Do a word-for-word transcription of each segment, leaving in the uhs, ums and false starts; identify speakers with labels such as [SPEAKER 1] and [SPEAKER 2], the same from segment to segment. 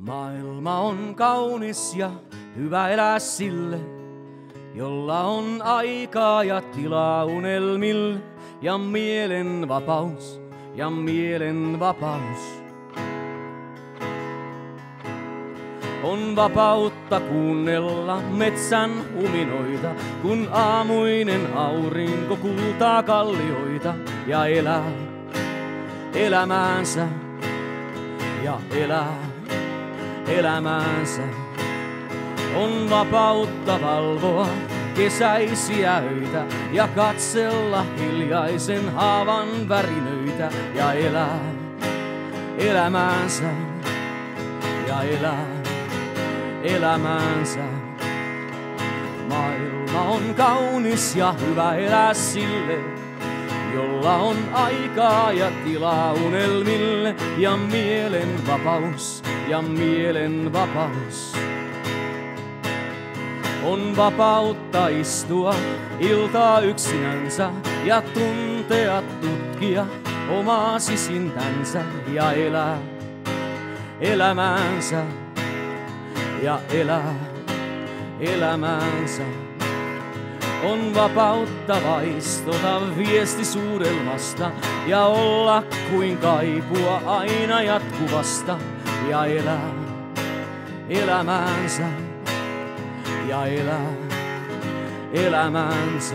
[SPEAKER 1] Maailma on kaunis ja hyvä elää sille, jolla on aikaa ja tilaa unelmille ja mielen vapaus ja mielen vapaus. On vapautta kuunnella metsän huminoita, kun aamuinen aurinko kultaa kallioita ja elää elämäänsä ja elää elämäänsä. On vapautta valvoa kesäisiä öitä ja katsella hiljaisen haavan värinöitä ja elää elämäänsä ja elää elämäänsä. Maailma on kaunis ja hyvä elää sille, jolla on aikaa ja tilaa unelmille ja mielen vapaus ja mielen vapaus. On vapautta istua iltaa yksinänsä ja tuntea tutkia omaa sisintänsä ja elää elämäänsä ja elää elämäänsä. On vapautta vaistota viestisuudelmasta ja olla kuin kaipua aina jatkuvasta ja elää elämäänsä ja elää elämäänsä.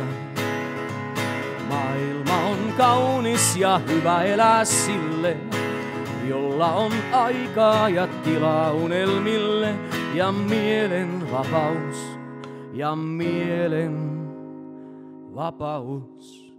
[SPEAKER 1] Maailma on kaunis ja hyvä elää sille, jolla on aikaa ja tilaa unelmille ja mielen vapaus ja mielen vapaus.